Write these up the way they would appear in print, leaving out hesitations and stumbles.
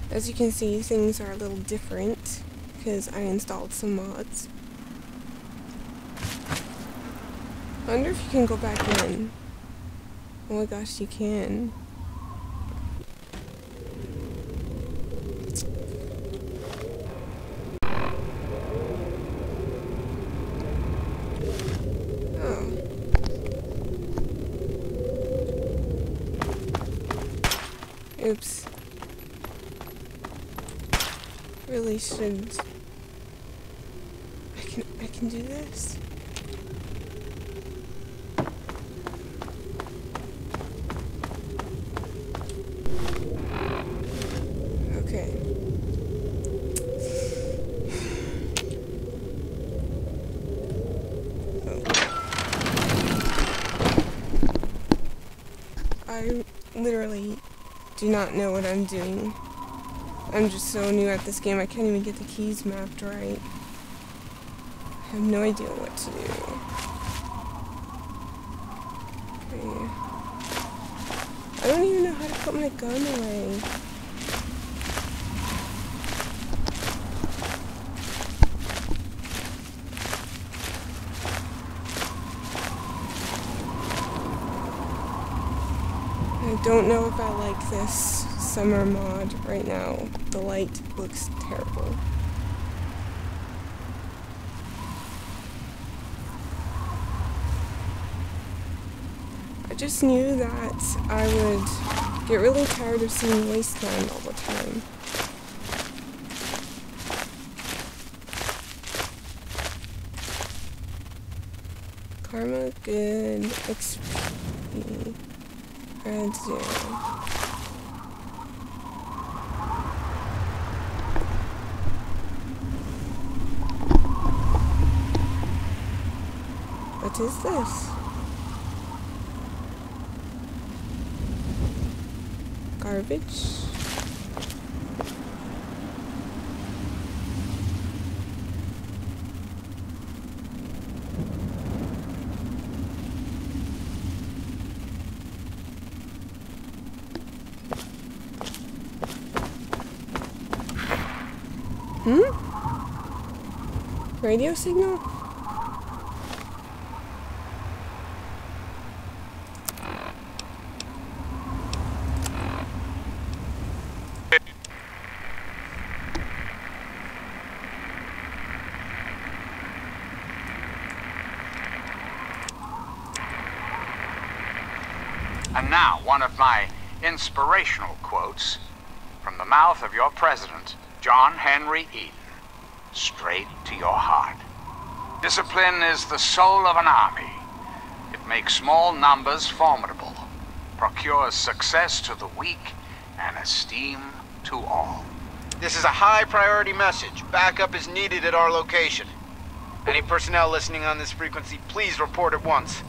As you can see, things are a little different because I installed some mods. I wonder if you can go back in. Oh my gosh, you can. Oh. Oops. Really should. I can do this. Okay. Oh. I literally do not know what I'm doing. I'm just so new at this game, I can't even get the keys mapped right. I have no idea what to do. Okay. I don't even know how to put my gun away. I don't know if I like this summer mod right now. The light looks terrible. I just knew that I would get really tired of seeing Wasteland all the time. Karma, good, XP, red 0. What is this? Garbage? Radio signal? And now, one of my inspirational quotes from the mouth of your president, John Henry Eden, straight to your heart. Discipline is the soul of an army. It makes small numbers formidable, procures success to the weak, and esteem to all. This is a high priority message. Backup is needed at our location. Any personnel listening on this frequency, please report at once.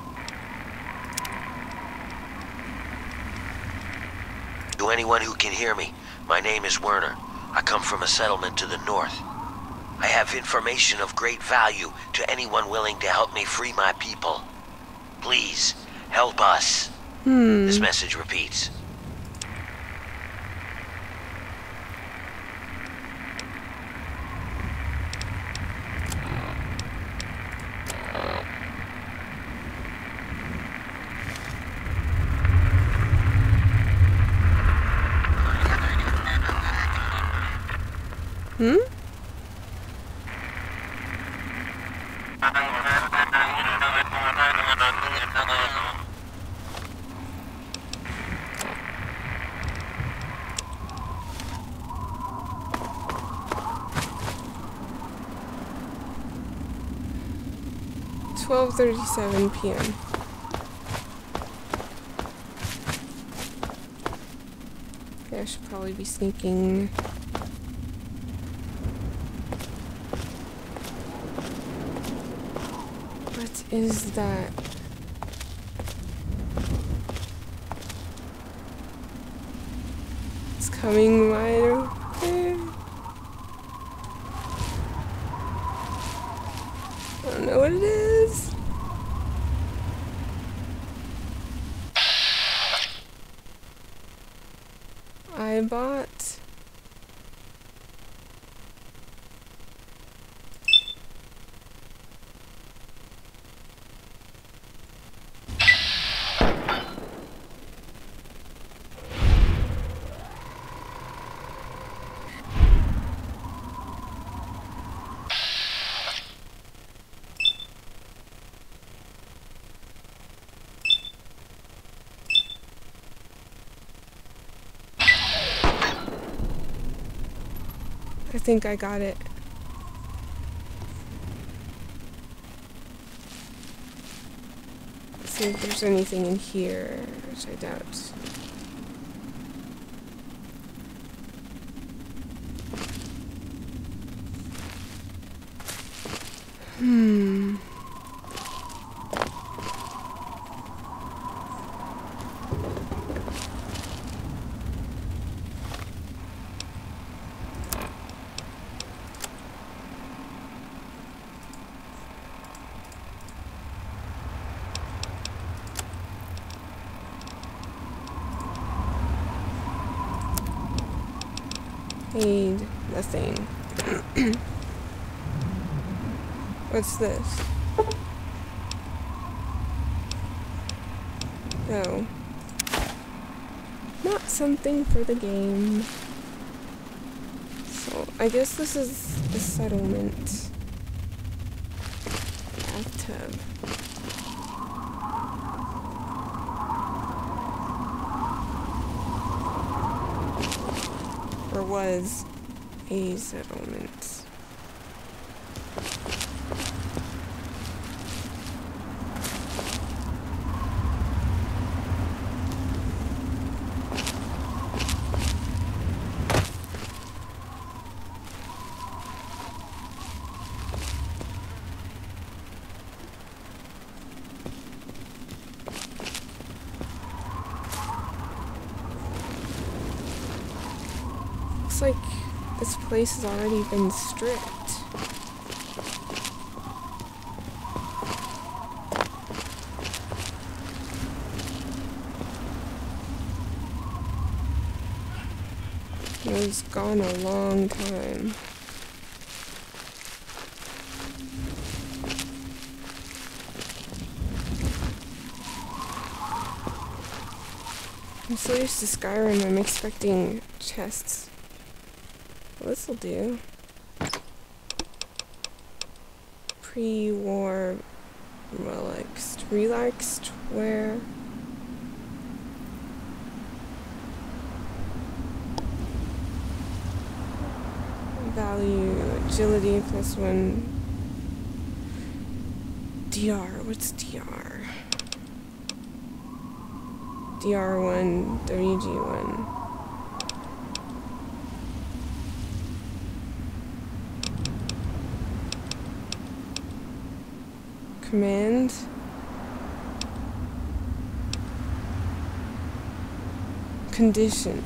To anyone who can hear me, my name is Werner. I come from a settlement to the north. I have information of great value to anyone willing to help me free my people. Please, help us. This message repeats. Hmm? $12:37 p.m. Okay, I should probably be sneaking. What is that? It's coming right over there. I don't know what it is. I bought I think I got it. Let's see if there's anything in here, which I doubt. Need nothing. What's this? No. Not something for the game. So, I guess this is the settlement. Bathtub. Or was a settlement. Looks like this place has already been stripped. It was gone a long time. I'm so used to Skyrim, I'm expecting chests. Well, this'll do. Pre-war relics. Relaxed wear. Value, agility +1. DR, what's DR? DR1, WG1. Command. Condition.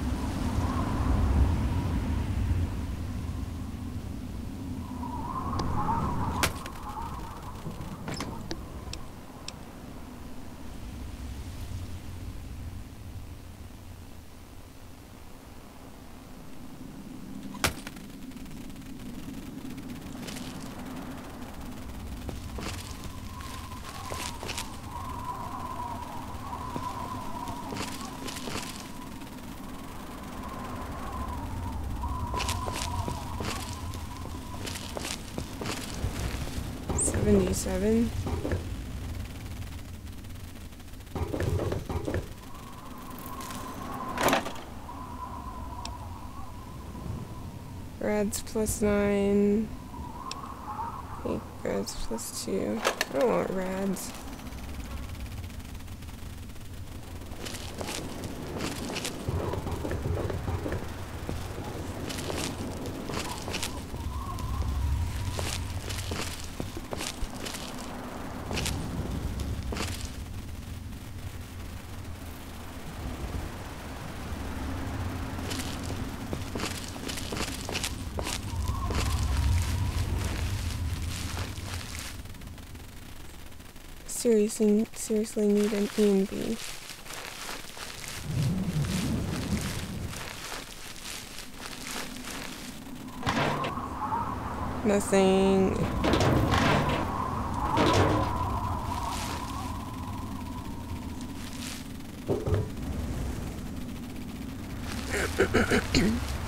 $77. Rads +9. 8 rads +2. I don't want rads. Seriously need an E&B. Nothing.